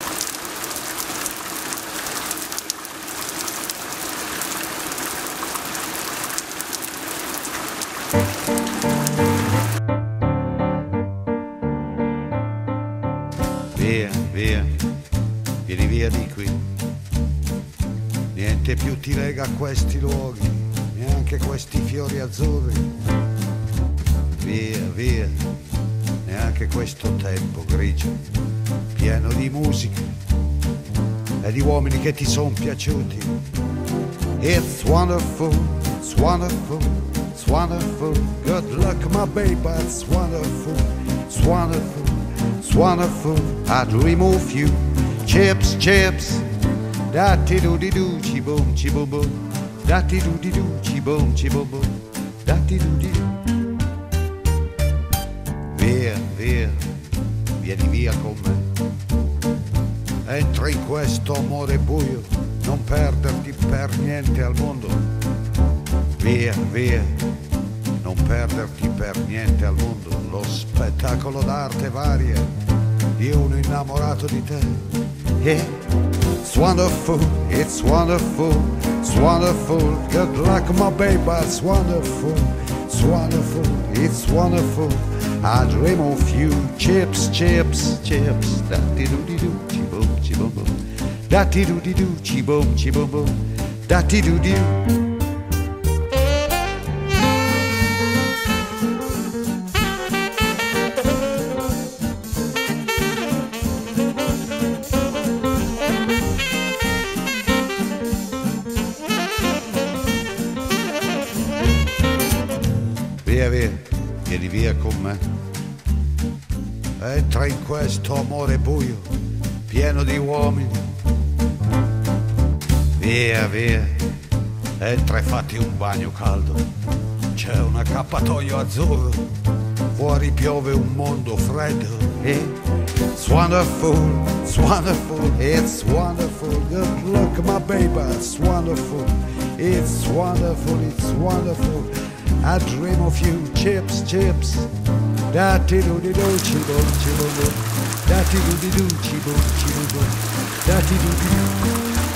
Via, via, vieni via di qui. Niente più ti lega a questi luoghi, neanche questi fiori azzurri. Via, via, neanche questo tempo grigio, pieno di musica e di uomini che ti son piaciuti. It's wonderful, it's wonderful, it's wonderful. Good luck my baby, it's wonderful, it's wonderful, it's wonderful. I dream of you. Chips, chips, da-ti-do-di-do, chi-boom, chi-boom-boom. Da-ti-do-di-do, chi-boom, chi-boom-boom. Da-ti-do-di-do. Via, via, vieni via con me. Entra in questo amore buio, non perderti per niente al mondo. Via, via, non perderti per niente al mondo. Lo spettacolo d'arte varia di uno innamorato di te. Yeah, it's wonderful, it's wonderful, it's wonderful. Good luck my baby, it's wonderful, it's wonderful, it's wonderful. I dream of you. Chips, chips, chips. Da-ti-do-di-do, chi-boom, chi-boom-boom. Da-ti-do-di-do, chi-boom, chi-boom-boom. Da-ti-do-di-do. Via, via, vieni via con me. Entra in questo amore buio, pieno di uomini. Via, via, entra e fatti un bagno caldo. C'è un accappatoio azzurro, fuori piove un mondo freddo. It's wonderful, it's wonderful, it's wonderful. Good luck my baby, it's wonderful, it's wonderful, it's wonderful. I dream of you. Chips, chips. Da-ti-do-di-do, chi-boom, chi-boom-boom. Da-ti-do-di-do, chi-boom, chi-boom-boom. Da-ti-do-di-do.